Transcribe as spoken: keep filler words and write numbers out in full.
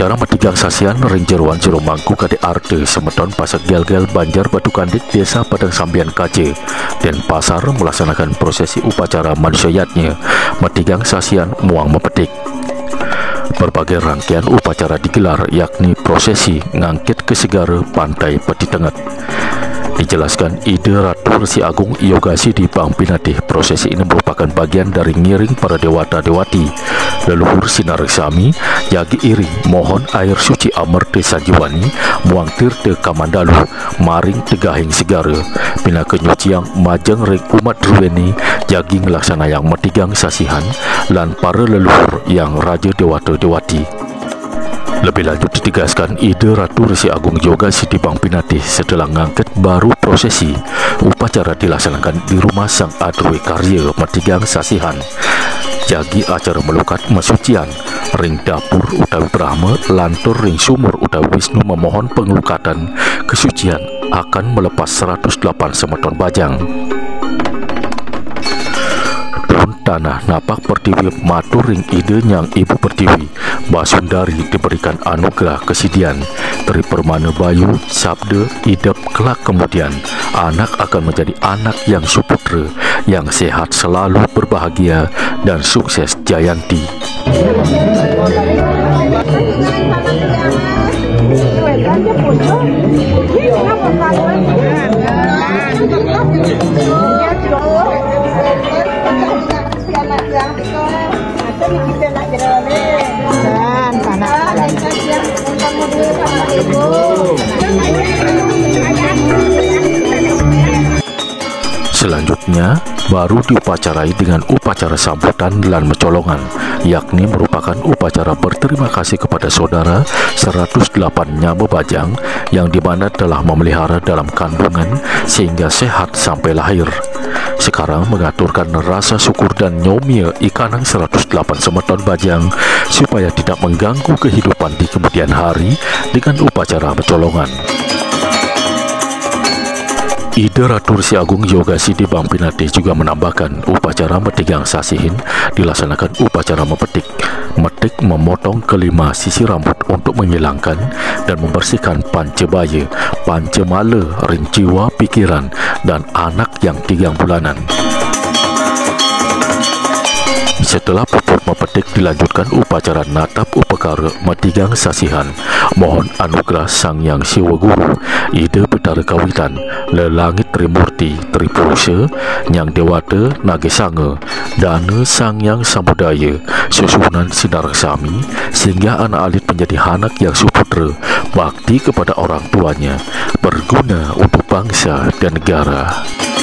Upacara metigang sasian ring jeruan jero mangku kade arte semeton pasak gel-gel Banjar Batu Kandik Desa Padang Sambian Kace dan pasar melaksanakan prosesi upacara manusiayatnya metigang sasian muang mepetik. Berbagai rangkaian upacara digelar, yakni prosesi ngangkit ke segara pantai Peti Tengat. Dijelaskan Ide Ratu Resi Agung Yogasi di Bang Pinatih, prosesi ini merupakan bagian dari ngiring para dewata dewati leluhur Sinar Sami jagi iring mohon air suci Amer Desa Jiwani muang tirte Kamandalu maring tegahing segara pina kenyuciang majeng ring umat ruweni jagi ngelaksana yang metigang sasihan lan para leluhur yang raja dewata dewati. Lebih lanjut ditegaskan Ide Ratu Resi Agung Yogasi di Bang Pinatih setelah ngangket baru prosesi upacara dilaksanakan di rumah Sang Adrwe Karya metigang sasihan jagi acara melukat mesucian ring dapur utawi Brahma lantur ring sumur utawi Wisnu memohon pengelukatan kesucian akan melepas seratus delapan semeton bajang. Tanah napak Pertiwi matur ring ide nyang ibu Pertiwi Basundari diberikan anugerah kesidian dari permana bayu sabda idep kelak kemudian anak akan menjadi anak yang suputra yang sehat selalu berbahagia dan sukses jayanti. Selanjutnya baru diupacarai dengan upacara sambutan dan mencolongan, yakni merupakan upacara berterima kasih kepada saudara seratus delapan nyawa bajang yang dimana telah memelihara dalam kandungan sehingga sehat sampai lahir. Sekarang mengaturkan rasa syukur dan nyomia ikanang seratus delapan semeton bajang supaya tidak mengganggu kehidupan di kemudian hari dengan upacara mencolongan. Ide Ratu Resi Agung Yogasi di Bang Pinatih juga menambahkan upacara metigang sasihin dilaksanakan upacara mepetik, metik memotong kelima sisi rambut untuk menghilangkan dan membersihkan pancebaya, pancemala, ring jiwa, pikiran, dan anak yang tiga bulanan. Setelah pupur mepetik dilanjutkan upacara natap upekara metigang sasihan mohon anugerah Sang Yang Siwa Guru Ide Betara Kawitan Lelangit Trimurti Tripurusha Nyang Dewata Nagesanga Dana Sang Yang Sambudaya susunan Sinar Sami sehingga anak alit menjadi anak yang suputra bakti kepada orang tuanya berguna untuk bangsa dan negara.